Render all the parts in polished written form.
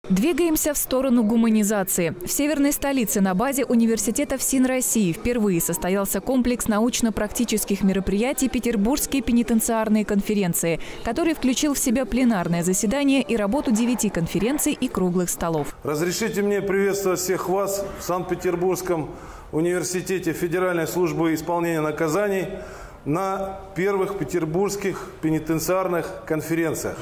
Двигаемся в сторону гуманизации. В северной столице на базе университета ФСИН России впервые состоялся комплекс научно-практических мероприятий «Петербургские пенитенциарные конференции», который включил в себя пленарное заседание и работу 9 конференций и круглых столов. Разрешите мне приветствовать всех вас в Санкт-Петербургском университете Федеральной службы исполнения наказаний на первых петербургских пенитенциарных конференциях.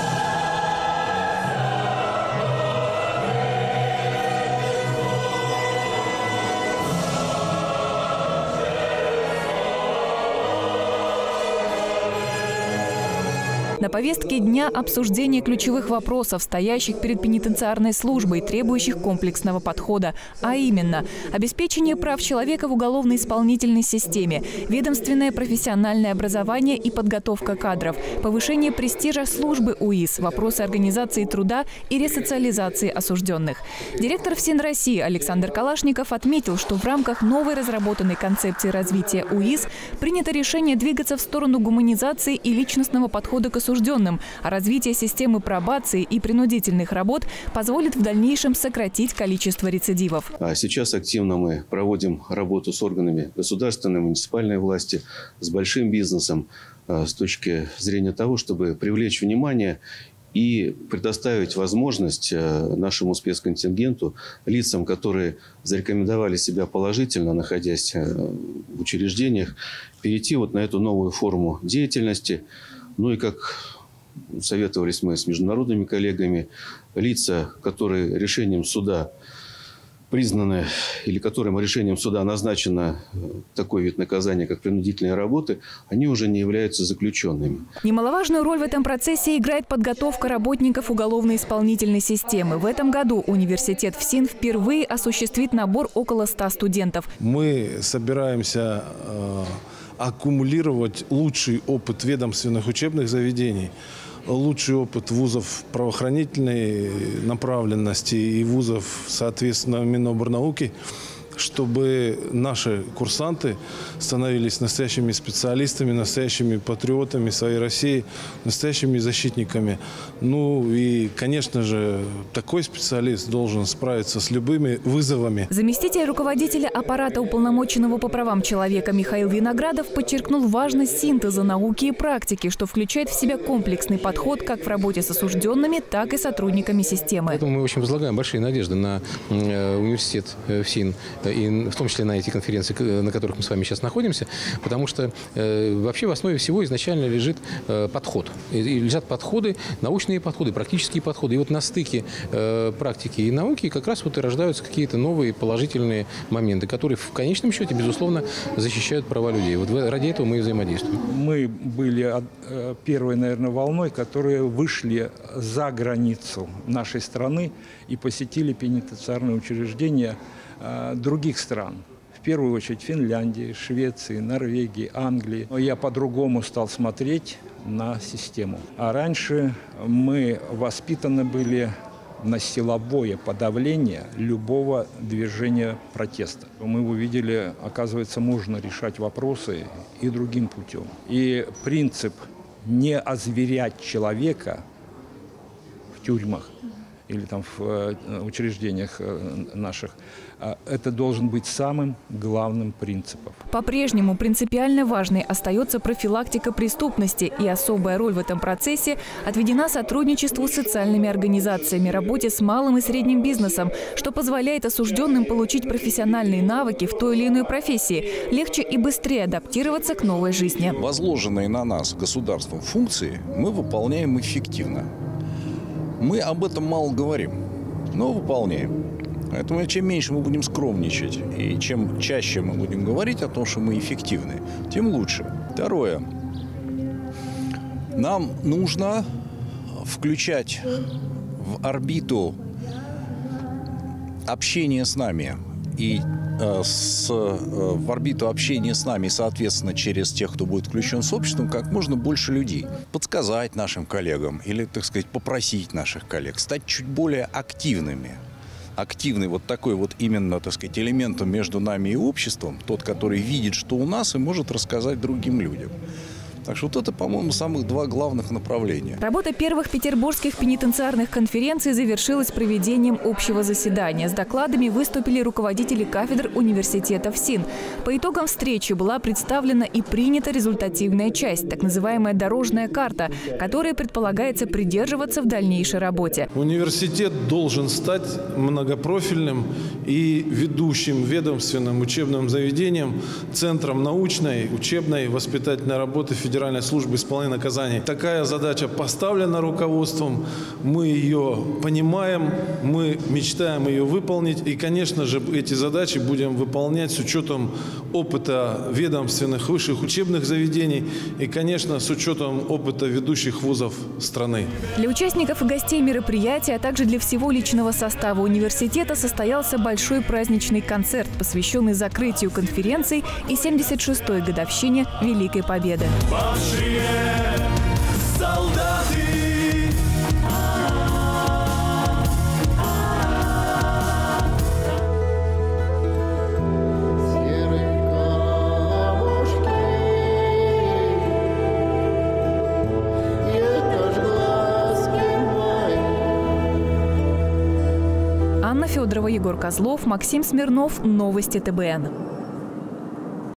На повестке дня обсуждение ключевых вопросов, стоящих перед пенитенциарной службой, требующих комплексного подхода, а именно обеспечение прав человека в уголовно-исполнительной системе, ведомственное профессиональное образование и подготовка кадров, повышение престижа службы УИС, вопросы организации труда и ресоциализации осужденных. Директор ФСИН России Александр Калашников отметил, что в рамках новой разработанной концепции развития УИС принято решение двигаться в сторону гуманизации и личностного подхода к осужденным, а развитие системы пробации и принудительных работ позволит в дальнейшем сократить количество рецидивов. Сейчас активно мы проводим работу с органами государственной, муниципальной власти, с большим бизнесом с точки зрения того, чтобы привлечь внимание и предоставить возможность нашему спецконтингенту, лицам, которые зарекомендовали себя положительно, находясь в учреждениях, перейти вот на эту новую форму деятельности. Ну и как советовались мы с международными коллегами, лица, которые решением суда признаны или которым решением суда назначено такой вид наказания, как принудительные работы, они уже не являются заключенными. Немаловажную роль в этом процессе играет подготовка работников уголовно-исполнительной системы. В этом году университет ФСИН впервые осуществит набор около 100 студентов. Мы собираемся аккумулировать лучший опыт ведомственных учебных заведений, лучший опыт вузов правоохранительной направленности и вузов, соответственно, Миноборнауки, чтобы наши курсанты становились настоящими специалистами, настоящими патриотами своей России, настоящими защитниками. Ну и, конечно же, такой специалист должен справиться с любыми вызовами. Заместитель руководителя аппарата уполномоченного по правам человека Михаил Виноградов подчеркнул важность синтеза науки и практики, что включает в себя комплексный подход как в работе с осужденными, так и сотрудниками системы. Поэтому мы очень возлагаем большие надежды на университет ФСИН, и в том числе на эти конференции, на которых мы с вами сейчас находимся, потому что вообще в основе всего изначально лежит подход. И лежат подходы, научные подходы, практические подходы. И вот на стыке практики и науки как раз вот и рождаются какие-то новые положительные моменты, которые в конечном счете, безусловно, защищают права людей. Вот ради этого мы и взаимодействуем. Мы были первой, наверное, волной, которые вышли за границу нашей страны и посетили пенитенциарные учреждения других стран. В первую очередь Финляндии, Швеции, Норвегии, Англии. Но я по-другому стал смотреть на систему. А раньше мы воспитаны были на силовое подавление любого движения протеста. Мы увидели, оказывается, можно решать вопросы и другим путем. И принцип не озверять человека в тюрьмах или там в учреждениях наших, это должен быть самым главным принципом. По-прежнему принципиально важной остается профилактика преступности, и особая роль в этом процессе отведена сотрудничеству с социальными организациями, работе с малым и средним бизнесом, что позволяет осужденным получить профессиональные навыки в той или иной профессии, легче и быстрее адаптироваться к новой жизни. Возложенные на нас государством функции мы выполняем эффективно. Мы об этом мало говорим, но выполняем. Поэтому чем меньше мы будем скромничать и чем чаще мы будем говорить о том, что мы эффективны, тем лучше. Второе. Нам нужно включать в орбиту общение с нами и в орбиту общения с нами, соответственно, через тех, кто будет включен с обществом, как можно больше людей. Подсказать нашим коллегам или, так сказать, попросить наших коллег стать чуть более активными. Активный вот такой вот именно, так сказать, элементом между нами и обществом, тот, который видит, что у нас, и может рассказать другим людям. Так что вот это, по-моему, самых два главных направления. Работа первых петербургских пенитенциарных конференций завершилась проведением общего заседания. С докладами выступили руководители кафедр университета ФСИН. По итогам встречи была представлена и принята результативная часть, так называемая дорожная карта, которой предполагается придерживаться в дальнейшей работе. Университет должен стать многопрофильным и ведущим ведомственным учебным заведением, центром научной, учебной, воспитательной работы Федеральной службы исполнения наказаний. Такая задача поставлена руководством, мы ее понимаем, мы мечтаем ее выполнить. И, конечно же, эти задачи будем выполнять с учетом опыта ведомственных высших учебных заведений и, конечно, с учетом опыта ведущих вузов страны. Для участников и гостей мероприятия, а также для всего личного состава университета состоялся большой праздничный концерт, посвященный закрытию конференций и 76-й годовщине Великой Победы. Бывшие солдаты. Анна Федорова, Егор Козлов, Максим Смирнов. Новости ТБН.